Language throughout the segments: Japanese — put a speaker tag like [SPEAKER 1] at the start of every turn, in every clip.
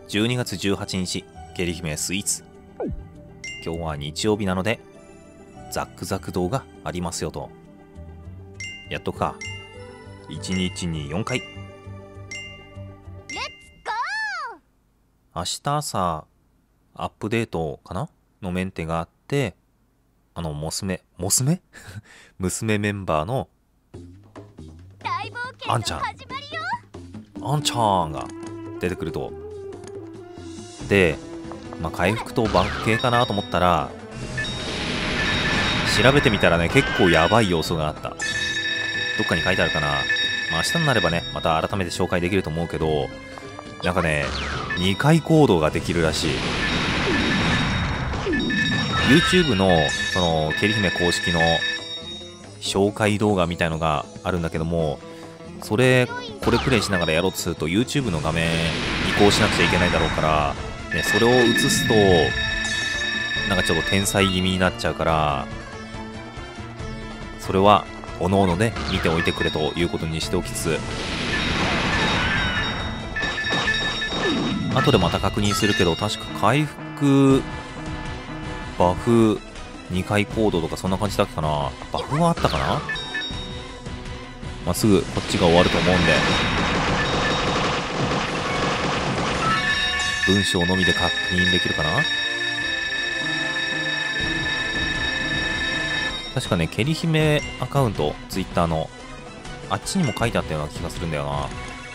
[SPEAKER 1] 12月18日、ケリ姫スイーツ。今日は日曜日なので、ザックザク動画ありますよと。やっとくか。1日に4回。明日朝、アップデートかなのメンテがあって、娘メンバーのあんちゃんが出てくると。で、回復とバンク系かなと思ったら、調べてみたらね、結構やばい要素があった。どっかに書いてあるかな。明日になればね、また改めて紹介できると思うけど、なんかね、2回行動ができるらしい。YouTube の、ケリ姫公式の紹介動画みたいのがあるんだけども、これプレイしながらやろうとすると YouTube の画面移行しなくちゃいけないだろうから、ね、それを映すと、なんかちょっと天才気味になっちゃうから、それは、おのおので見ておいてくれということにしておきつつ、後でまた確認するけど、確か回復、バフ、2回行動とかそんな感じだったかな。バフはあったかな。すぐこっちが終わると思うんで、文章のみで確認できるかな。確かね、ケリ姫アカウント、ツイッターの、あっちにも書いてあったような気がするんだよな。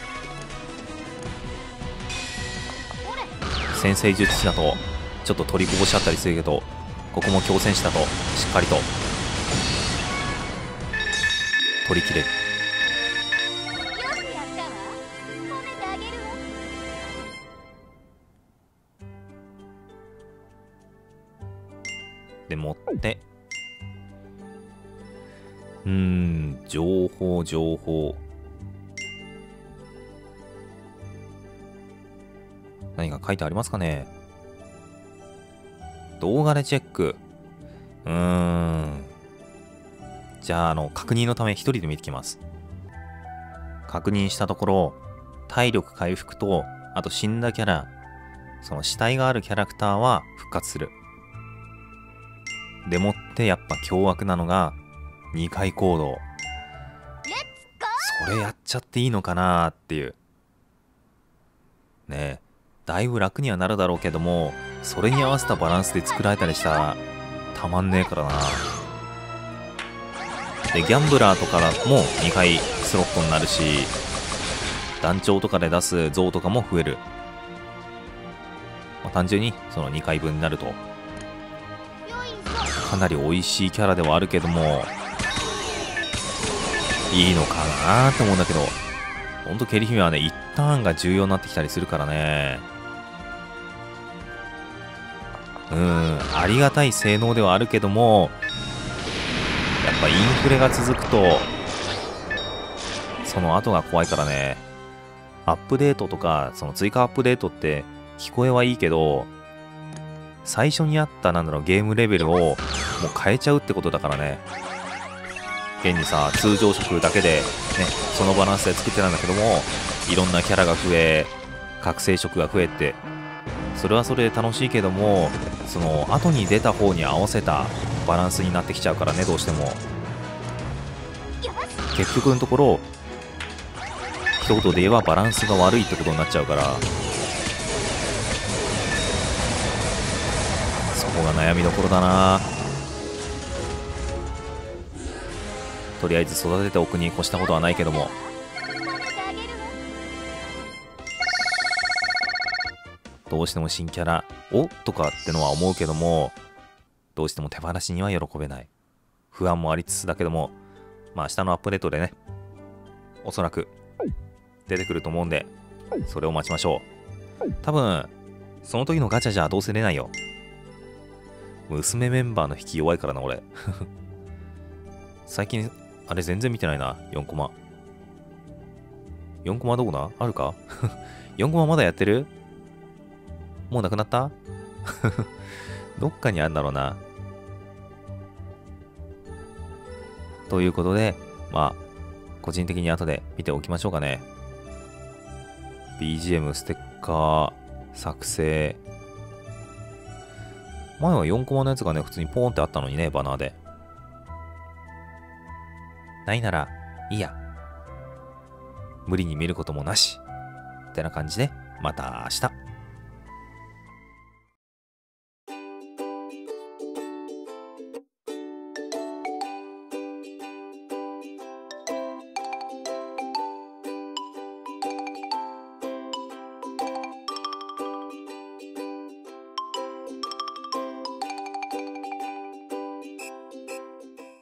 [SPEAKER 1] 先生術師だと、ちょっと取りこぼしあったりするけど、ここも強戦士だと、しっかりと、取り切れる。でもって、情報。何か書いてありますかね。動画でチェック。じゃあ、確認のため一人で見てきます。確認したところ、体力回復と、あと死んだキャラ、その死体があるキャラクターは復活する。でもってやっぱ凶悪なのが2回行動。それやっちゃっていいのかなーっていう。ねえ、だいぶ楽にはなるだろうけども、それに合わせたバランスで作られたりしたらたまんねえからな。で、ギャンブラーとかも2回スロットになるし、団長とかで出す像とかも増える。単純にその2回分になると。かなり美味しいキャラではあるけども、いいのかなーって思うんだけど、ほんとケリ姫はね、1ターンが重要になってきたりするからね。ありがたい性能ではあるけども、やっぱインフレが続くと、その後が怖いからね。アップデートとか、その追加アップデートって聞こえはいいけど、最初にあったゲームレベルをもう変えちゃうってことだからね。現にさ、通常色だけでね、そのバランスで作ってたんだけども、いろんなキャラが増え、覚醒色が増えて、それはそれで楽しいけども、その後に出た方に合わせたバランスになってきちゃうからね、どうしても。結局のところ、一言で言えばバランスが悪いってことになっちゃうから、そこが悩みどころだな。とりあえず育てておくに越したことはないけども、どうしても新キャラをとかってのは思うけども、どうしても手放しには喜べない。不安もありつつだけども、明日のアップデートでね、おそらく出てくると思うんで、それを待ちましょう。多分、その時のガチャじゃどうせ出ないよ。娘メンバーの引き弱いからな、俺。最近、あれ全然見てないな、4コマ。4コマどこだあるか4コマまだやってる？もうなくなったどっかにあるんだろうな。ということで、個人的に後で見ておきましょうかね。BGM、ステッカー、 作成。前は4コマのやつがね、普通にポーンってあったのにね、バナーで。ないなら、いいや。無理に見ることもなし。みたいな感じで、また明日。